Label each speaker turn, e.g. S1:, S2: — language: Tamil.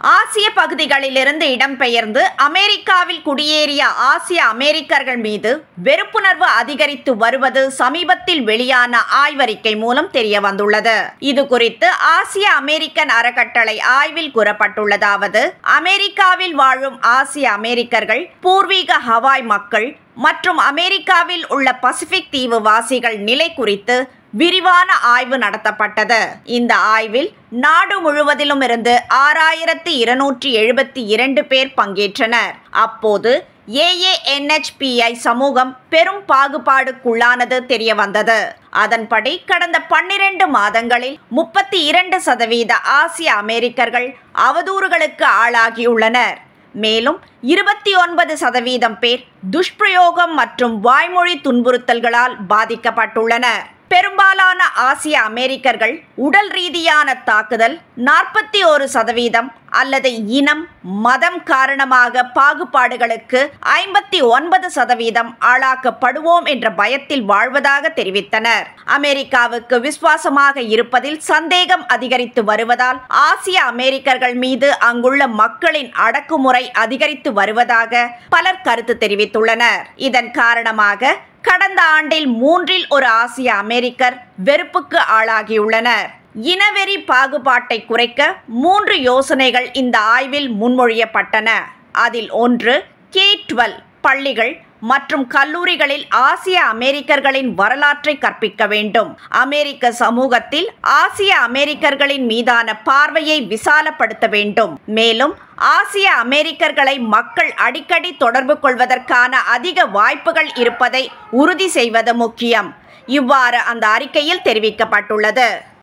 S1: ஆசிய பகுதிகளிலிருந்து இடம்பெயர்ந்து அமெரிக்காவில் குடியேறிய ஆசிய அமெரிக்கர்கள் மீது வெறுப்புணர்வு அதிகரித்து வருவது சமீபத்தில் வெளியான ஆய்வறிக்கை மூலம் தெரிய வந்துள்ளது. இது குறித்து ஆசிய அமெரிக்கன் அறக்கட்டளை ஆய்வில் கூறப்பட்டுள்ளதாவது, அமெரிக்காவில் வாழும் ஆசிய அமெரிக்கர்கள், பூர்வீக ஹவாய் மக்கள் மற்றும் அமெரிக்காவில் உள்ள பசிபிக் தீவு வாசிகள் நிலை குறித்து விரிவான ஆய்வு நடத்தப்பட்டது. இந்த ஆய்வில் நாடு முழுவதிலும் இருந்து 6272 பேர் பங்கேற்றனர். அப்போது AANHPI சமூகம் பெரும் பாகுபாடுக்குள்ளானது தெரிய வந்தது. அதன்படி கடந்த 12 மாதங்களில் 32% ஆசிய அமெரிக்கர்கள் அவதூறுகளுக்கு ஆளாகியுள்ளனர். மேலும் 29% பேர் துஷ்பிரயோகம் மற்றும் வாய்மொழி துன்புறுத்தல்களால் பாதிக்கப்பட்டுள்ளனர். பெரும்பாலான ஆசிய அமெரிக்கர்கள் உடல் ரீதியான தாக்குதல், 41% அல்லது இனம், மதம் காரணமாக பாகுபாடுகளுக்கு 59% ஆளாக்கப்படுவோம் என்ற பயத்தில் வாழ்வதாக தெரிவித்தனர். அமெரிக்காவுக்கு விசுவாசமாக இருப்பதில் சந்தேகம் அதிகரித்து வருவதால் ஆசிய அமெரிக்கர்கள் மீது அங்குள்ள மக்களின் அடக்குமுறை அதிகரித்து வருவதாக பலர் கருத்து தெரிவித்துள்ளனர். இதன் காரணமாக கடந்த ஆண்டில் 3 ஆசிய அமெரிக்கர் வெறுப்புக்கு ஆளாகியுள்ளனர். இனவெறி பாகுபாட்டை குறைக்க 3 யோசனைகள் இந்த ஆய்வில் முன்மொழியப்பட்டன. அதில் ஒன்று, K-12 பள்ளிகள் மற்றும் கல்லூரிகளில் ஆசிய அமெரிக்கர்களின் வரலாற்றை கற்பிக்க வேண்டும். அமெரிக்க சமூகத்தில் ஆசிய அமெரிக்கர்களின் மீதான பார்வையை விசாலப்படுத்த வேண்டும். மேலும் ஆசிய அமெரிக்கர்களை மக்கள் அடிக்கடி தொடர்பு கொள்வதற்கான அதிக வாய்ப்புகள் இருப்பதை உறுதி செய்வது முக்கியம். இவ்வாறு அந்த அறிக்கையில் தெரிவிக்கப்பட்டுள்ளது.